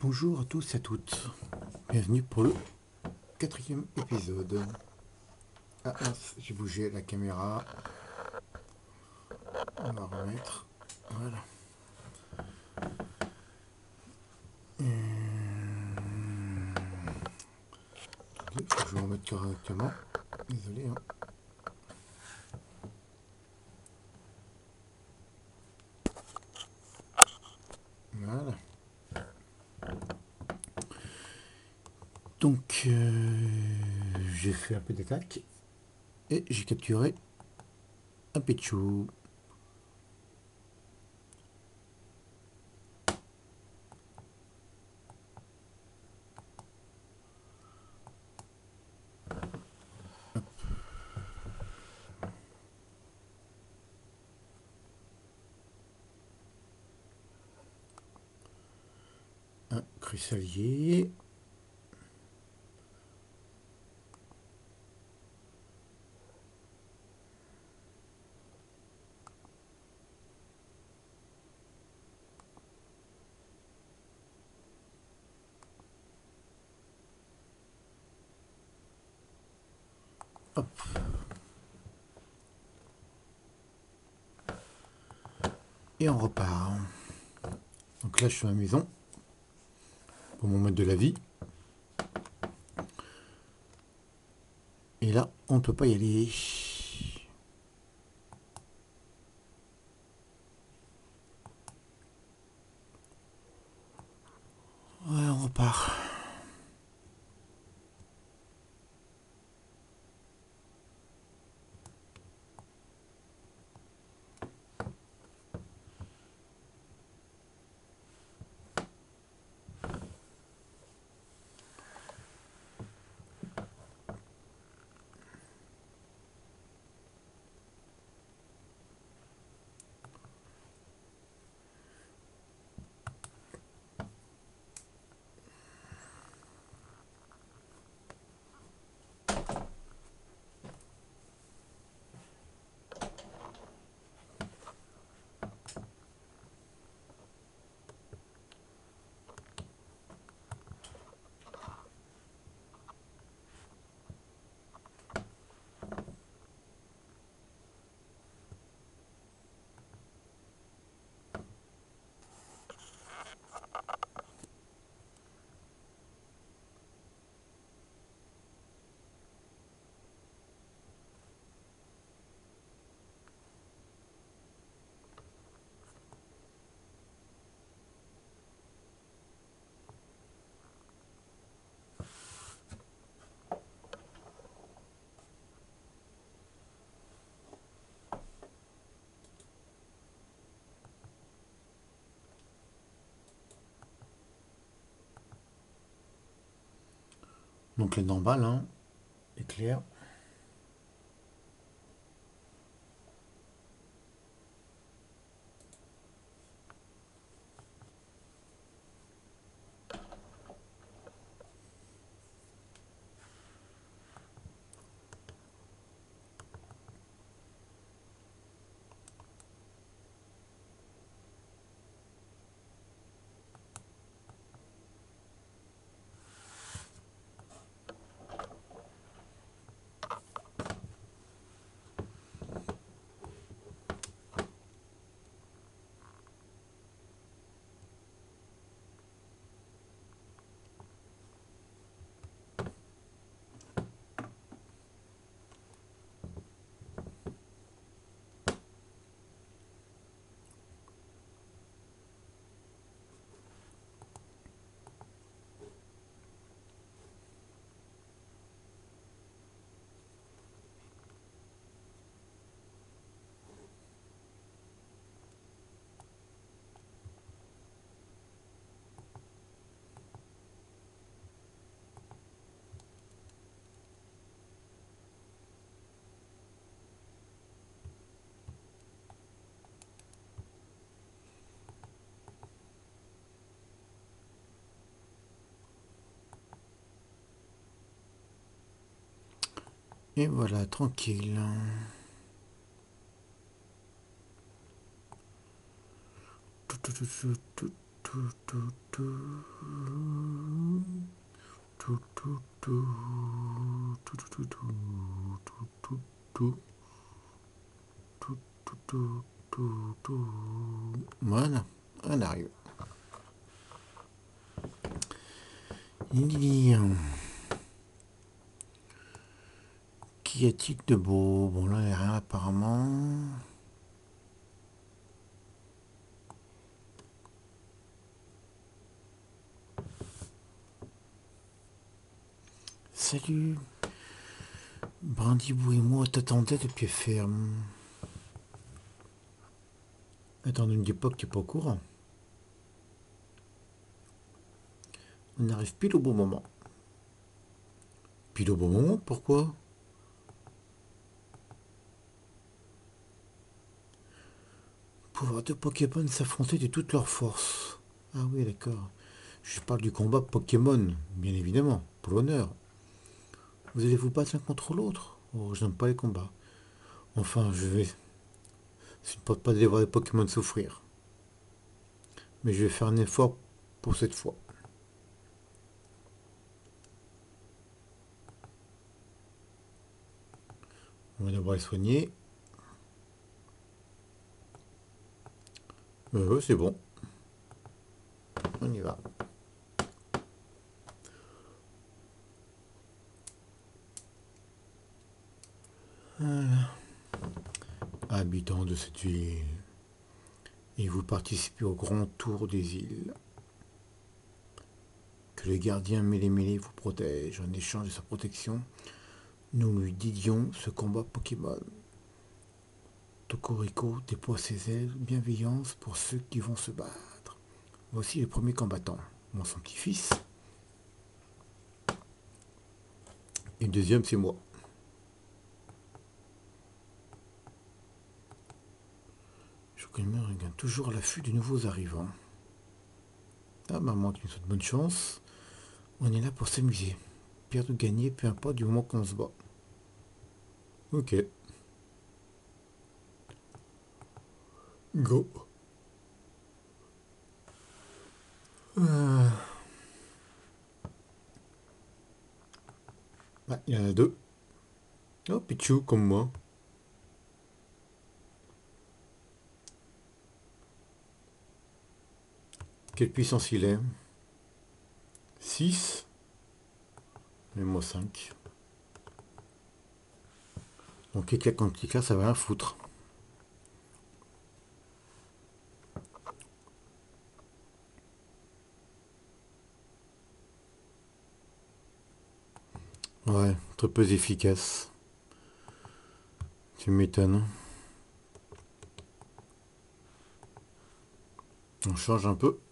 Bonjour à tous et à toutes, bienvenue pour le 4e épisode. Ah mince, j'ai bougé la caméra, on va remettre, voilà. Attendez, faut que je me remette correctement, désolé. Voilà. Donc, j'ai fait un peu d'attaque et j'ai capturé un Pichu. Un cristallier. Hop. Et on repart. Donc là, je suis à la maison pour mon mode de la vie. Et là, on ne peut pas y aller. Ouais, on repart. Donc les normal, hein, éclair. Et voilà, tranquille. Tout, tout, tout, tout, tout, tout, tout. tout, tout, tout, tout, tout, tout, tout, tout, tout, tout, tout, tout, tout, tout, tout. Voilà, on arrive. Qu'y a-t-il de beau? Bon, là, il n'y a rien apparemment. Salut. Brindibou et moi t'attendais de pied ferme. Attends, ne me dis pas que tu n'es pas au courant. On arrive pile au bon moment. Pile au bon moment, pourquoi? Pouvoir deux Pokémon s'affronter de toutes leurs forces. Ah oui, d'accord. Je parle du combat Pokémon, bien évidemment, pour l'honneur. Vous allez vous battre l'un contre l'autre? Oh, je n'aime pas les combats. Enfin, je vais. Je ne porte pas d'aller voir les Pokémon souffrir. Mais je vais faire un effort pour cette fois. On va d'abord les soigner. C'est bon. On y va. Habitants de cette ville, et vous participez au grand tour des îles. Que le gardien Mêlé-Mêlé vous protège. En échange de sa protection, nous lui dédions ce combat Pokémon. Tokoriko déploie ses ailes bienveillance pour ceux qui vont se battre. Voici les premiers combattants. Moi, son petit-fils. Et le deuxième, c'est moi. Je regarde toujours à l'affût de nouveaux arrivants. Ah, maman, tu nous souhaites bonne chance. On est là pour s'amuser. Perdre ou gagner, peu importe du moment qu'on se bat. Ok. Go. Ah, il y en a deux. Oh, Pichou, comme moi. Quelle puissance il est? 6. Et moi 5. Donc éclat contre éclat, ça va rien foutre. Ouais, très peu efficace. Tu m'étonnes. On change un peu.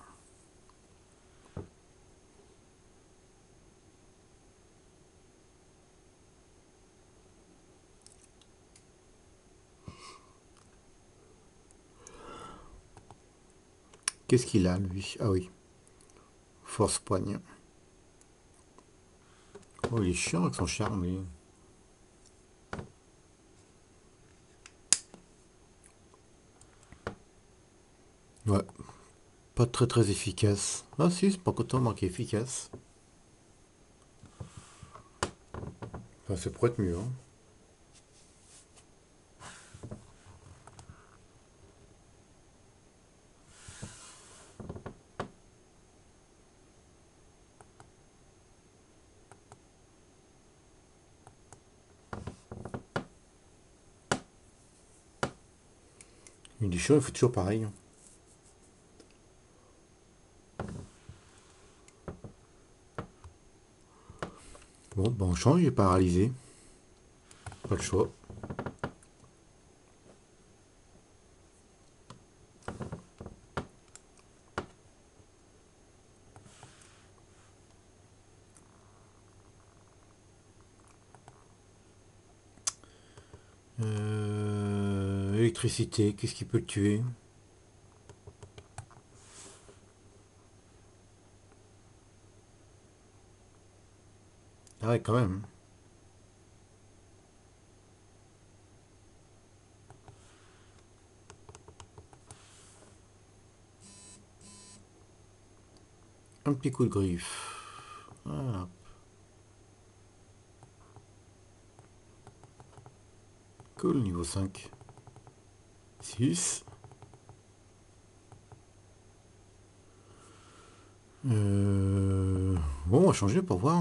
Qu'est-ce qu'il a, lui? Ah oui, force poigne. Oh, il est chiant avec son charme, lui. Ouais, pas très très efficace. Ah si, c'est pas content marqué efficace. Enfin, ça pourrait être mieux. Hein. Il est chiant, il fait toujours pareil. Hein. Bon, ben on change, il est paralysé. Pas le choix. Électricité, qu'est-ce qui peut le tuer? Ah ouais, quand même. Un petit coup de griffe. Voilà. Cool, niveau 5. 6. Bon, on va changer pour voir.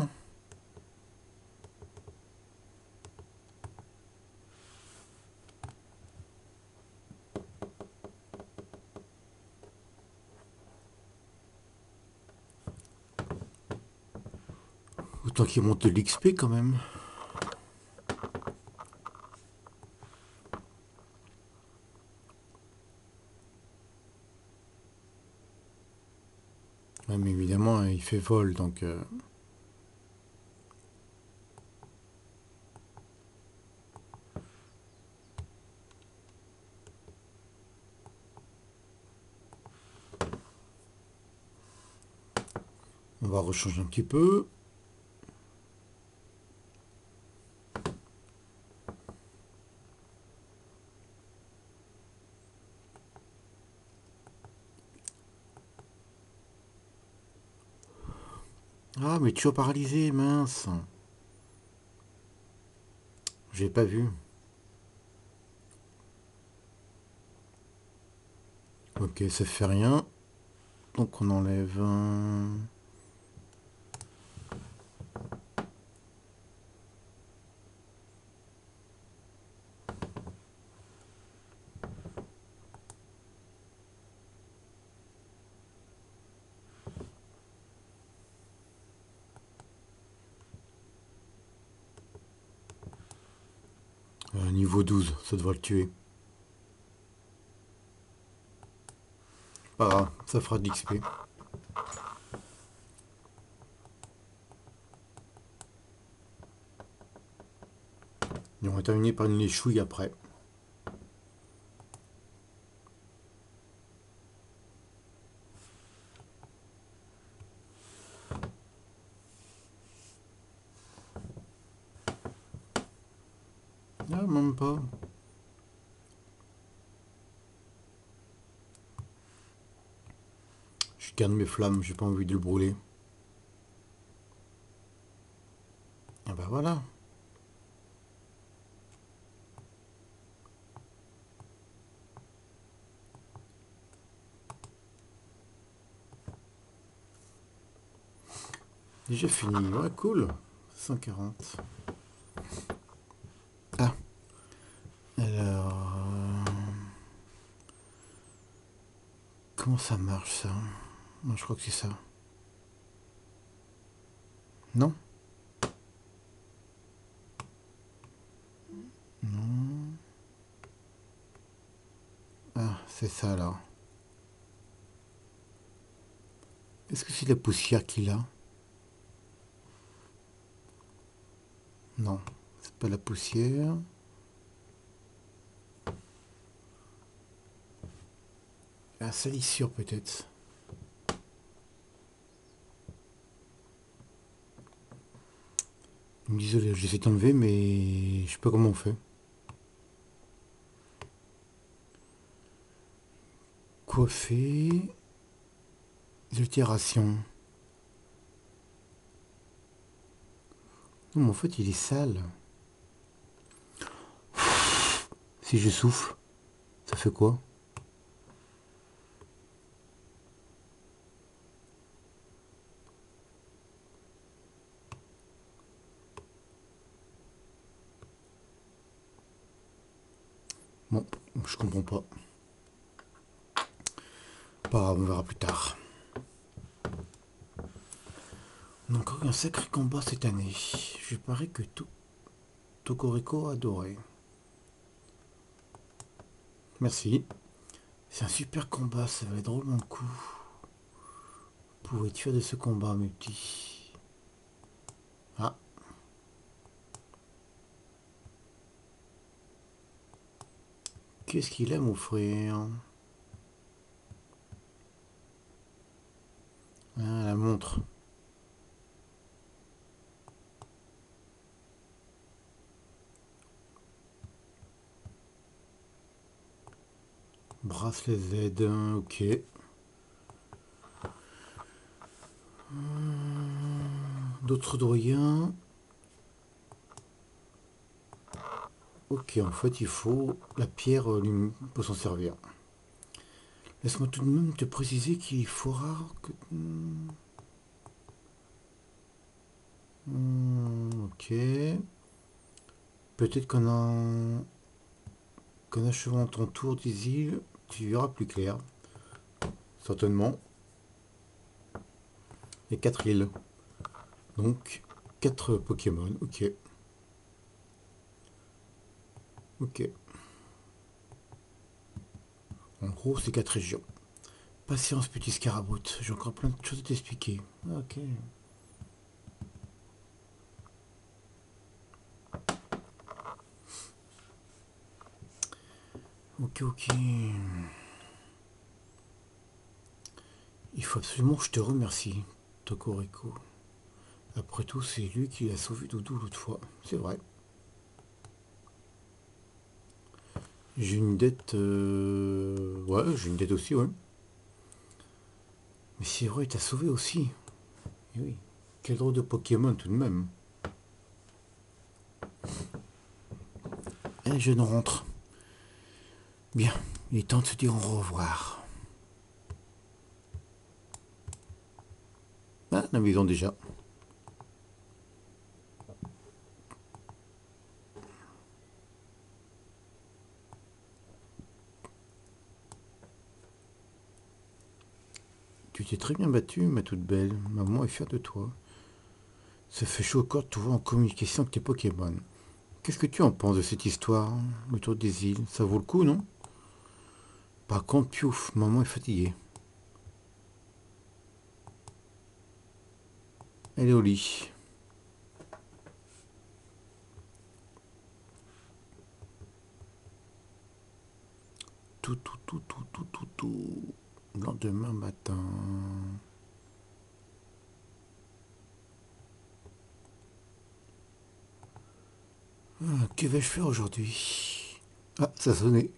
Autant qu'il monte de l'XP quand même. Ouais, mais évidemment, il fait vol, donc... on va rechanger un petit peu. Ah, mais toujours paralysé, mince. J'ai pas vu. Ok, ça fait rien. Donc on enlève un... niveau 12, ça devrait le tuer. Pas grave, ça fera de l'XP. Et on va terminer par une échouille après. Ah, même pas. Je garde mes flammes, j'ai pas envie de le brûler. Ah bah voilà. Déjà fini. Ouais, cool. 140. Ah, alors... comment ça marche ça? Moi je crois que c'est ça. Non? Non. Ah, c'est ça alors. Est-ce que c'est la poussière qu'il a? Non, c'est pas la poussière. La salissure peut-être. Désolé, j'essaie d'enlever, mais je sais pas comment on fait. Coiffer. Altération. Non, mais en fait, il est sale. Si je souffle, ça fait quoi? Bon, je comprends pas. Pas grave, on verra plus tard. On a encore eu un sacré combat cette année. Je parie que Tokoriko a adoré. Merci. C'est un super combat, ça va être drôlement le coup. Vous pouvez être fier de ce combat, mes petits. Ah, qu'est-ce qu'il a, mon frère? Ah, la montre. Bracelet Z, ok. D'autres doyens. Ok, en fait, il faut la pierre pour s'en servir. Laisse-moi tout de même te préciser qu'il faudra que... ok. Peut-être qu'en achevant ton tour des îles, tu verras plus clair. Certainement. Il y a 4 îles. Donc, 4 Pokémon. Ok. Ok. En gros, c'est 4 régions. Patience, petit scaraboute. J'ai encore plein de choses à t'expliquer. Ok. Ok, ok. Il faut absolument que je te remercie, Tokoriko. Après tout, c'est lui qui a sauvé Doudou l'autre fois. C'est vrai. J'ai une dette... Ouais, j'ai une dette aussi, ouais. Mais c'est vrai, il t'a sauvé aussi. Eh oui. Quel drôle de Pokémon tout de même. Et je ne rentre. Bien, il est temps de se dire au revoir. Ah, la maison déjà. Tu t'es très bien battue, ma toute belle. Maman est fière de toi. Ça fait chaud au corps de te voir en communication avec tes Pokémon. Qu'est-ce que tu en penses de cette histoire, le tour des îles? Ça vaut le coup, non? Par contre, piouf, maman est fatiguée. Elle est au lit. Tout. Le lendemain matin. Ah, que vais-je faire aujourd'hui? Ah, ça sonnait.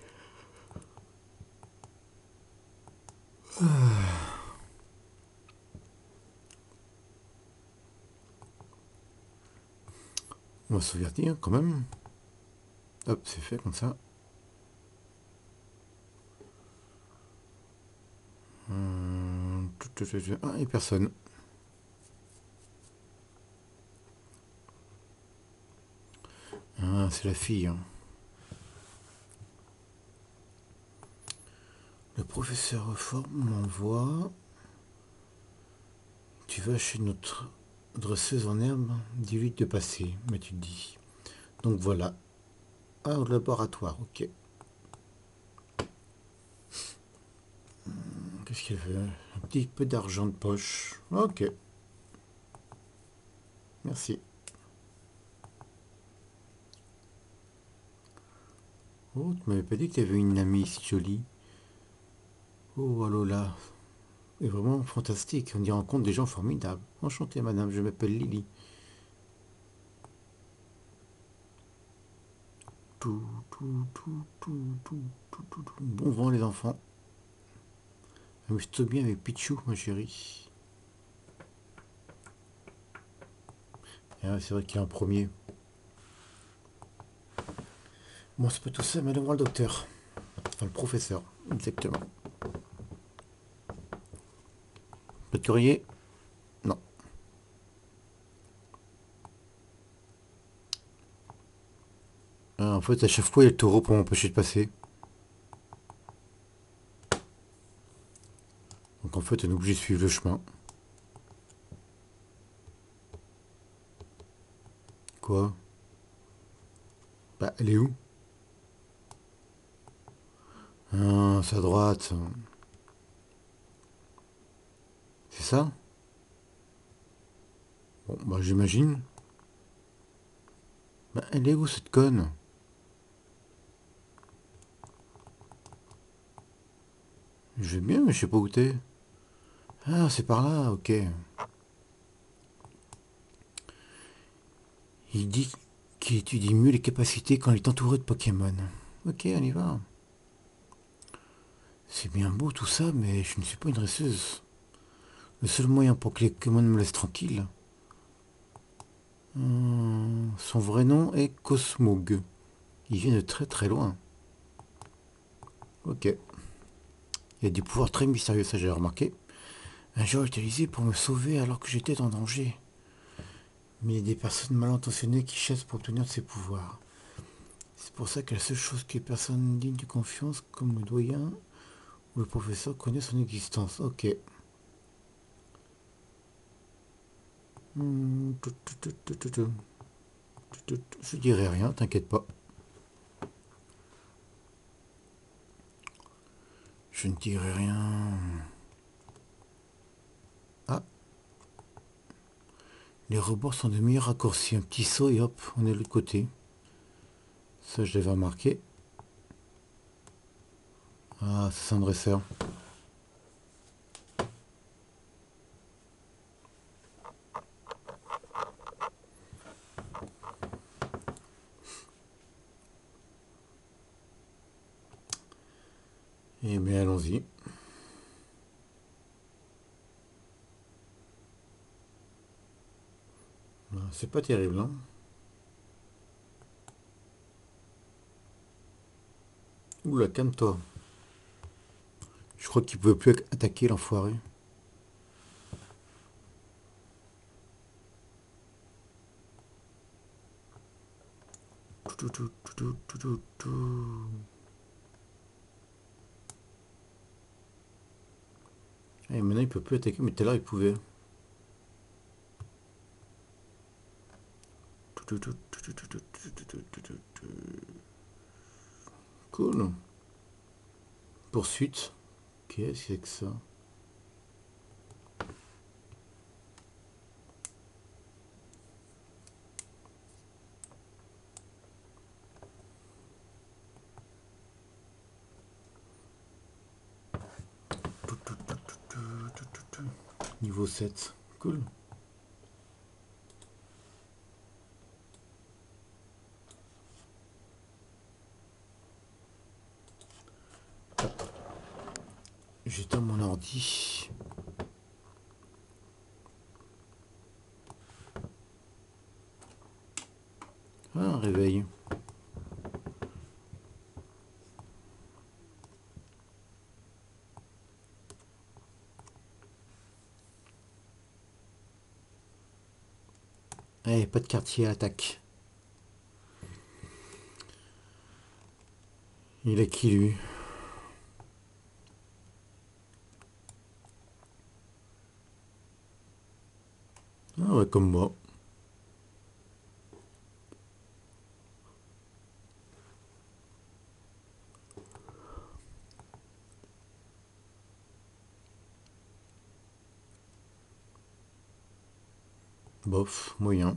On va sauvegarder quand même. Hop, c'est fait comme ça. Ah, et personne. Ah, c'est la fille, hein. Le professeur Reform m'envoie. Tu vas chez notre dresseuse en herbe, dis-lui de passer, mais tu te dis. Donc voilà. Ah, au laboratoire, ok. Qu'est-ce qu'elle veut? Un petit peu d'argent de poche. Ok, merci. Oh, tu m'avais pas dit que tu avais une amie si jolie. Oh, Alola. C'est vraiment fantastique. On y rencontre des gens formidables. Enchanté, madame, je m'appelle Lily. Tout. Bon vent, les enfants. Amuse-toi bien avec Pichou, ma chérie. Ah, c'est vrai qu'il est en premier. Bon, c'est pas tout ça, mais allons voir le docteur. Enfin, le professeur, exactement. Pas de courrier? Non. Ah, en fait, à chaque fois, il y a le taureau pour m'empêcher de passer. Donc en fait, on est obligé de suivre le chemin. Quoi? Bah, elle est où? Ah, c'est à droite. C'est ça? Bon, bah j'imagine. Bah, elle est où cette conne? Je vais bien, mais je sais pas où t'es. Ah, c'est par là, ok. Il dit qu'il étudie mieux les capacités quand il est entouré de Pokémon. Ok, on y va. C'est bien beau tout ça, mais je ne suis pas une dresseuse. Le seul moyen pour que les Pokémon me laissent tranquille, Son vrai nom est Cosmoog. Il vient de très très loin. Ok. Il a des pouvoirs très mystérieux, ça j'ai remarqué. Un jour utilisé pour me sauver alors que j'étais en danger. Mais il y a des personnes mal intentionnées qui chassent pour obtenir de ses pouvoirs. C'est pour ça que la seule chose que les personnes dignes de confiance, comme le doyen ou le professeur, connaissent son existence. Ok. Je dirai rien, t'inquiète pas. Je ne dirai rien. Ah, les rebords sont de meilleurs raccourcis. Un petit saut et hop, on est de l'autre côté. Ça, je l'avais remarqué. Ah, c'est un dresseur. Eh bien, allons-y. C'est pas terrible, hein. Oula, calme-toi. Je crois qu'il pouvait plus attaquer l'enfoiré. Et maintenant, il peut plus attaquer, mais tout à l'heure, il pouvait. Cool. Poursuite. Qu'est-ce que c'est que ça? Niveau 7. Cool. J'éteins mon ordi. Ah, un réveil. Eh, pas de quartier à l'attaque. Il a qui lui? Ah ouais, comme moi. Bof, moyen.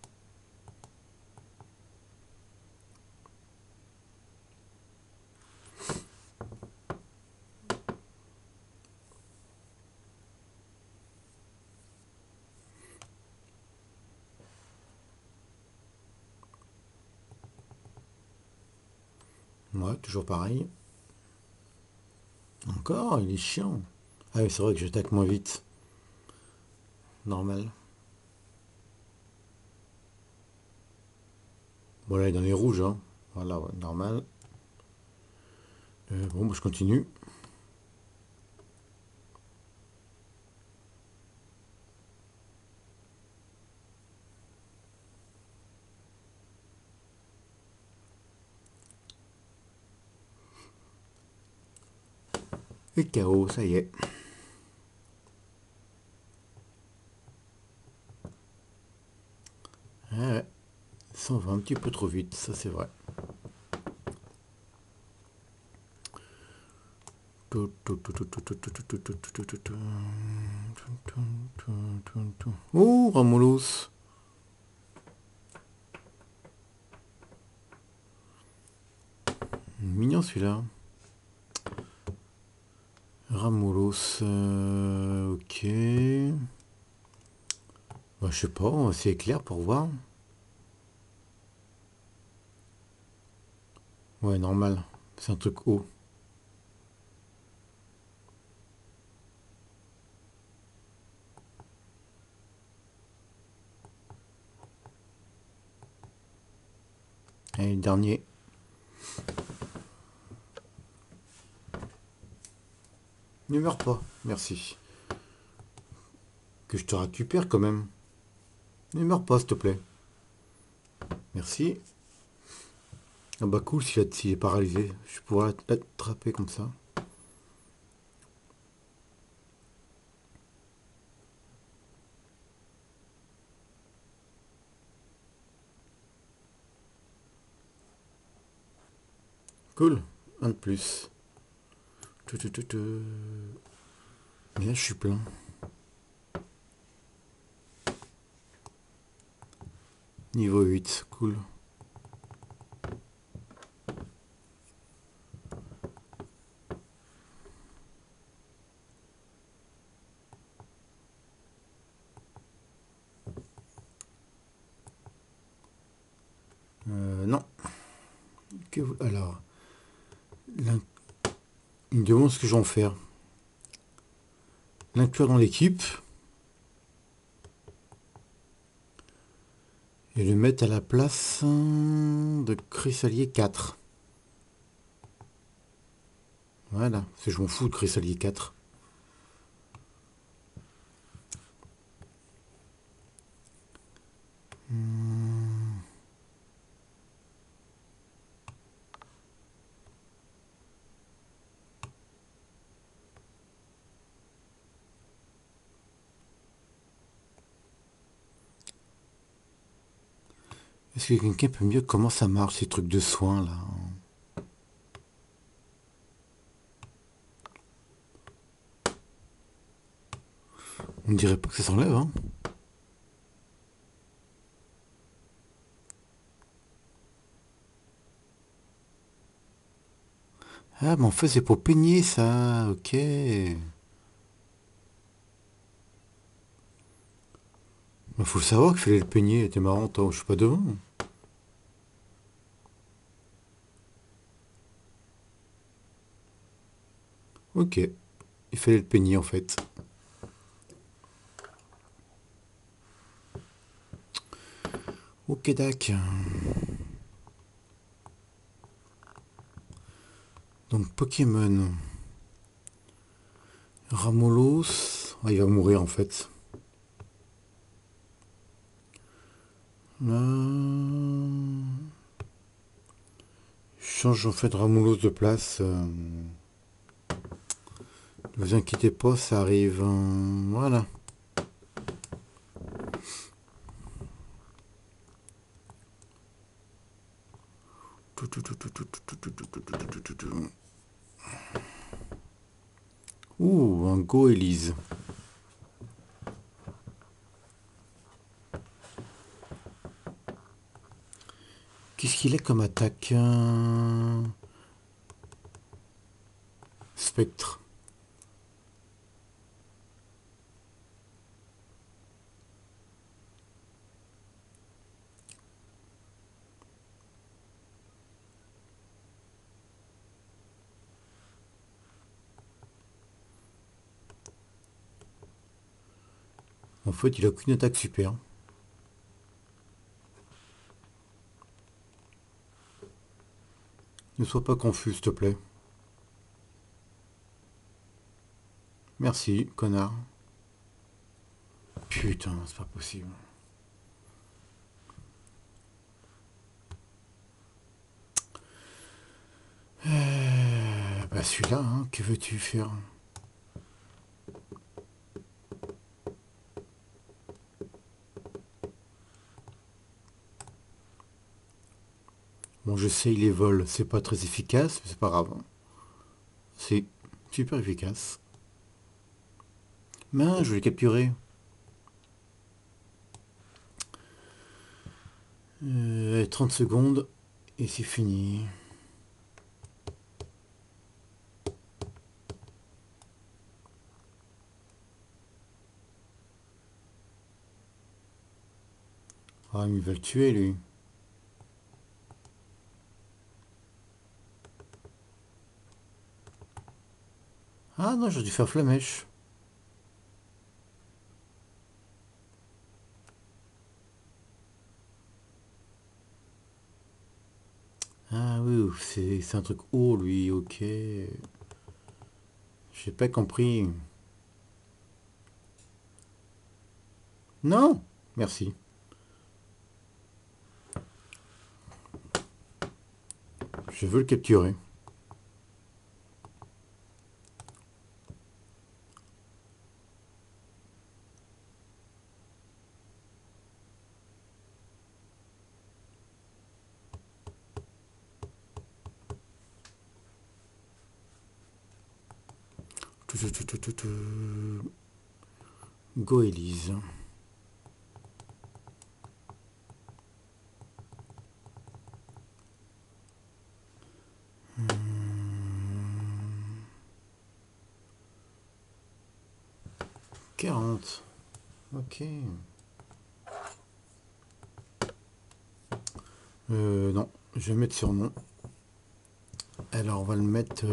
Ouais, toujours pareil. Encore, il est chiant. Ah oui, c'est vrai que j'attaque moins vite. Normal. Bon, là, il est dans les rouges, hein. Voilà, ouais, normal. Bon, bah, je continue. Et KO, ça y est. Ah ouais, ça va un petit peu trop vite, ça c'est vrai. Oh, Ramoulos. Mignon celui-là. Ramoulos. Ok. Bah, je sais pas, on va essayer clair pour voir. Ouais, normal. C'est un truc haut. Allez, le dernier. Ne meurs pas, merci. Que je te récupère quand même. Ne meurs pas, s'il te plaît. Merci. Ah bah cool, s'il est paralysé. Je pourrais l'attraper comme ça. Cool. Un de plus. Mais là, je suis plein. Niveau 8, cool. Non. Alors, il me demande ce que je vais en faire. L'inclure dans l'équipe. Et le mettre à la place de Chrysalier 4. Voilà, parce que je m'en fous de Chrysalier 4. Est-ce que quelqu'un peut me dire comment ça marche ces trucs de soins là? On ne dirait pas que ça s'enlève, hein? Ah, mais en fait, c'est pour peigner ça, ok. Il faut le savoir qu'il fallait le peigner, t'es marrant, toi, je suis pas devant. Ok, il fallait le peigner en fait. Ok, dac. Donc, Pokémon. Ramolos. Ah, il va mourir en fait. Là... Je change en fait Ramolos de place. Ne vous inquiétez pas, ça arrive. Voilà. Ouh, un Go Elise. Qu'est-ce qu'il a comme attaque? Spectre. En fait, il a qu'une attaque super. Ne sois pas confus, s'il te plaît. Merci, connard. Putain, c'est pas possible. Bah celui-là, hein, que veux-tu faire? Bon, je sais, il les vole, c'est pas très efficace, mais c'est pas grave. C'est super efficace. Mais je vais le capturer. 30 secondes, et c'est fini. Ah, il va le tuer, lui. Ah non, j'ai dû faire flamèche. oui, c'est un truc haut, lui, ok. J'ai pas compris. Non, merci. Je veux le capturer. Go Elise. Hmm, 40. Ok. Non, je vais mettre sur nom. Alors, on va le mettre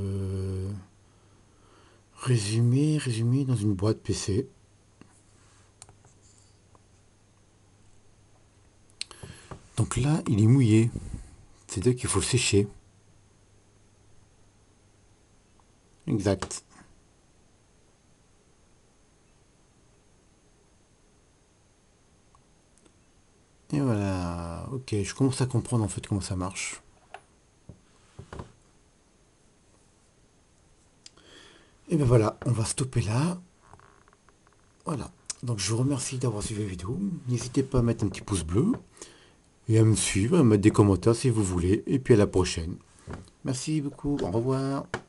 résumé dans une boîte PC. Donc là, il est mouillé. C'est-à-dire qu'il faut le sécher. Exact. Et voilà. Ok, je commence à comprendre en fait comment ça marche. Et ben voilà, on va stopper là. Voilà. Donc je vous remercie d'avoir suivi la vidéo. N'hésitez pas à mettre un petit pouce bleu et à me suivre, à mettre des commentaires si vous voulez. Et puis à la prochaine. Merci beaucoup. Au revoir.